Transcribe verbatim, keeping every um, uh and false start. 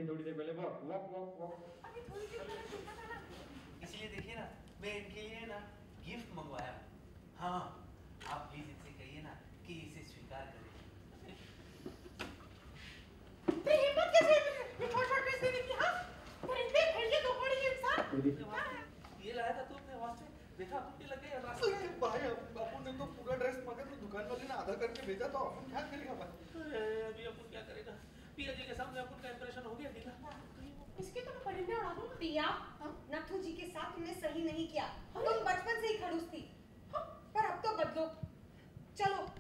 थोड़ी देर पहले walk walk walk walk. अभी थोड़ी देर पहले देखा था ना। इसलिए देखिए ना, मैं इनके लिए ना गिफ्ट मंगवाया। हाँ, आप प्लीज इनसे कहिए ना कि इसे स्वीकार करें। तेरी हिम्मत कैसे है ये छोटे-छोटे ड्रेस देने की? हाँ, परिंदे भेड़िए दो बड़ी इंसान। ये लाया था तू अपने वास्ते, देखा अपन के लगे रास्ते। अरे भाई, अपन ने तो पूरा ड्रेस मंगा तो दुकान वाले ने आधा करके भेजा, तो अपन क्या करेगा भाई? अभी अपन क्या करेगा? पिया जी के सामने अपन का इंप्रेशन हो गया नीला। इसके तो मैं परिंदे उड़ा दूँ। पिया, नथु जी के साथ तुमने सही नहीं किया। तुम बचपन से ही खड़ूस थी, पर अब तो बदलो। चलो